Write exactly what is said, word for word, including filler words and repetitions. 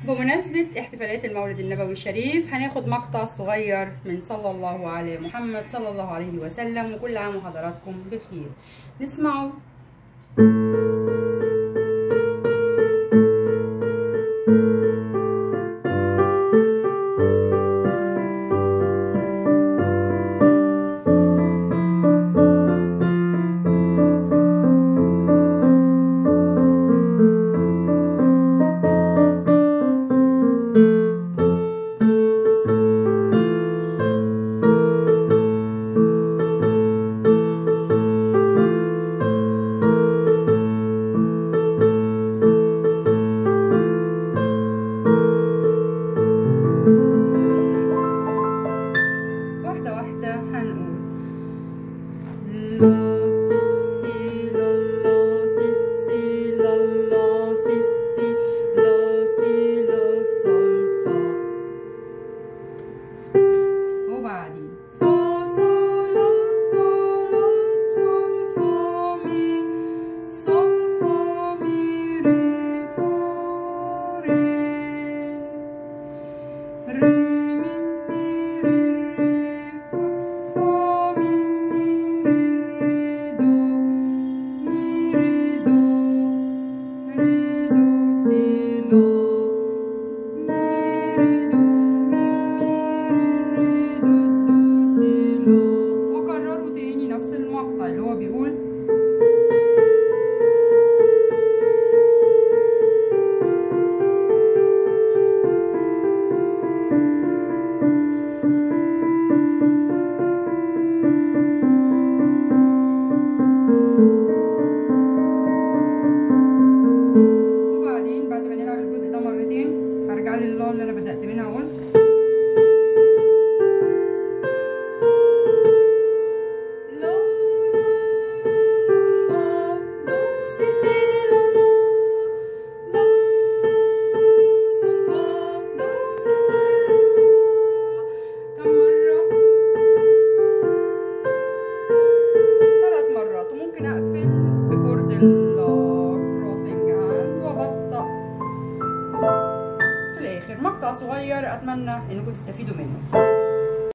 بمناسبة احتفالات المولد النبوي الشريف هناخد مقطع صغير من صلى الله على محمد صلى الله عليه وسلم، وكل عام وحضراتكم بخير. نسمعه. واحدة واحدة هنقول لا سيسي لا لا سيسي لا لا سيسي لا سي لا صل فا، وبعدين فا صل صل صل فا مي صل فا مي ري فا ري ري وكرروا تاني نفس المقطع اللي هو بيقول وبعدين بعد ما نلعب الجزء ده مرتين هرجع لله اللي انا بدأت منها اقول وممكن اقفل بكورد الكروسنج هاند وابطأ في الاخر. مقطع صغير اتمنى انكم تستفيدوا منه.